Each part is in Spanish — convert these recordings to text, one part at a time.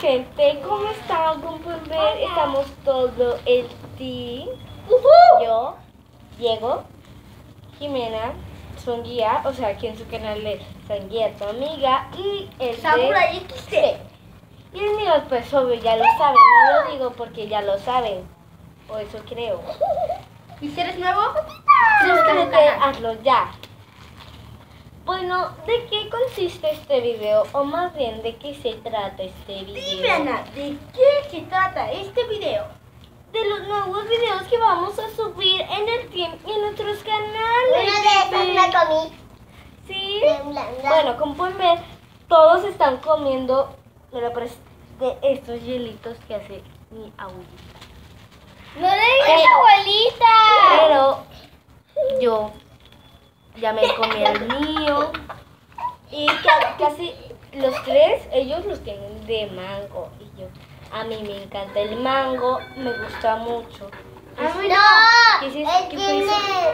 gente, ¿cómo están? Como pueden ver, estamos todo el team. Yo, Diego, Jimena, Songuía, o sea, aquí en su canal de Songuía, tu amiga, y el Samurai de XT. Y el mío, pues obvio, ya lo saben, no lo digo porque ya lo saben, o eso creo. ¿Y si eres nuevo? Suscríbete, hazlo ya. Bueno, ¿de qué consiste este video? O más bien, ¿de qué se trata este video? Dime, Ana, ¿de qué se trata este video? De los nuevos videos que vamos a subir en el team y en nuestros canales. Uno de esos me comí. ¿Sí? Bla. Bueno, como pueden ver, todos están comiendo de estos hielitos que hace mi abuelita. ¡No le digas abuelita! Pero yo ya me comí el mío. Y casi los tres, ellos los tienen de mango. Y yo, a mí me encanta el mango, me gusta mucho. A mí No, ¿Qué hiciste? él ¿Qué tiene...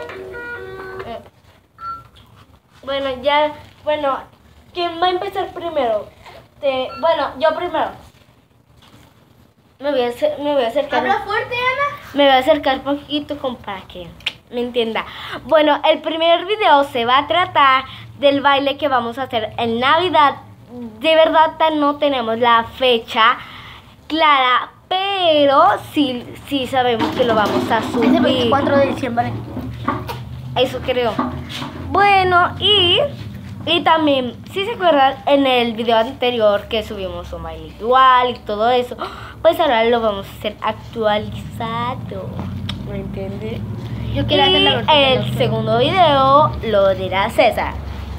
Bueno, ya, bueno, ¿quién va a empezar primero? Bueno, yo primero. Me voy a acercar. ¿Habla fuerte, Ana? Me voy a acercar un poquito para que me entienda. Bueno, el primer video se va a tratar del baile que vamos a hacer en Navidad. De verdad no tenemos la fecha clara, pero sí sabemos que lo vamos a Es el subir. 24 de diciembre. Eso creo. Bueno, y también, si se acuerdan, en el video anterior que subimos un baile igual y todo eso, pues ahora lo vamos a hacer actualizado. ¿Me entiendes? Yo quiero hacer la Y versión de el los segundo video lo dirá César.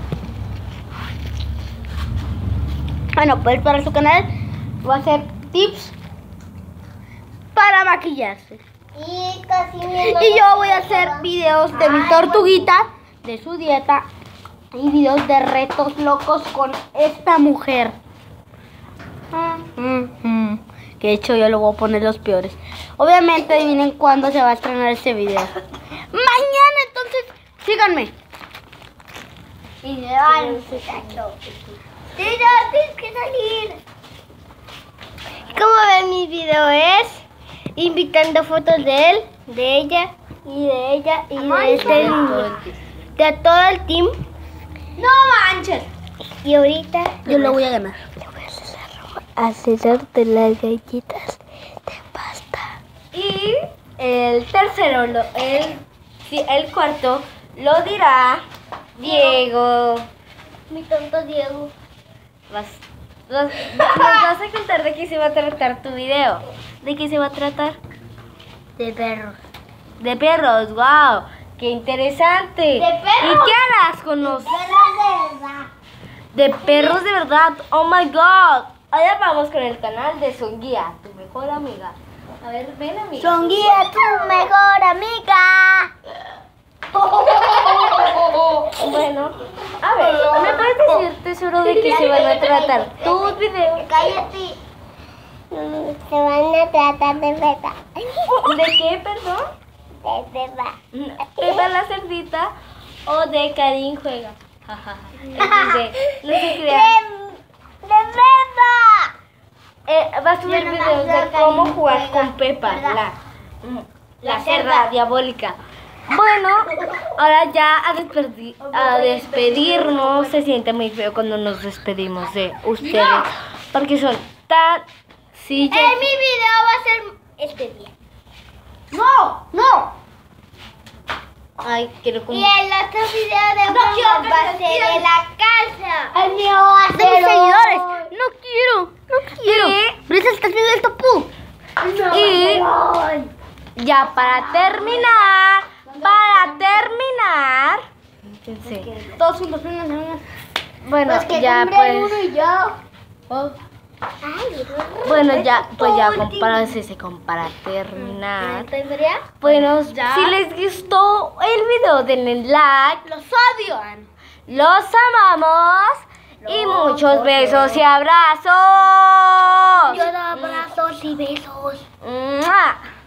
Bueno, pues para su canal voy a hacer tips para maquillarse. Y casi me Y yo voy a hacer videos de mi tortuguita, de su dieta y videos de retos locos con esta mujer. Que de hecho yo le voy a poner los peores. Obviamente adivinen cuándo se va a estrenar este video. Mañana, entonces síganme. Y le dan un muchacho. Tienes que salir. Como ven, mi video es invitando fotos de él, de ella y de ella y de este niño. De todo el team. No manches. Y ahorita Yo lo voy a ganar. hacerte las galletas de pasta. Y el tercero, el cuarto, lo dirá Diego. Mi tonto Diego. Nos vas a contar de qué se va a tratar tu video. ¿De qué se va a tratar? De perros. De perros, wow, qué interesante. ¿De perros? ¿Y qué harás con los Perros de verdad. de perros de verdad? Oh my god. Ahora vamos con el canal de Songuía, tu mejor amiga. A ver, ven amiga. Songuía, tu mejor amiga. Bueno, a ver, ¿me puedes decir, tesoro, de qué se van a tratar tus videos? Cállate. Se van a tratar de Pepa. ¿De qué, perdón? De Pepa. ¿Pepa la cerdita o de Karin juega? No se crean. De Pepa. Va a subir Yo no videos me de cómo Karin jugar juega, con Pepa, ¿verdad? la cerda diabólica. Bueno, ahora ya a despedirnos. Se siente muy feo cuando nos despedimos de ustedes, porque son tan... Sí, Mi video va a ser este día. No. Ay, quiero Y como... el otro video de No quiero Bruno que va a se ser despidan. en la casa. El mío va a De ser mis seguidores. hoy. No quiero. Brisa, estás viendo esto, pu. Y ya para terminar, fíjense. Todos juntos, una. Bueno, Pues que ya nombre uno pues... y yo. Bueno, para terminar. ¿Tendría? Bueno, Ya. si les gustó el video, denle like, Los odio. los amamos y muchos besos y abrazos. Yo doy abrazos y besos. ¡Mua!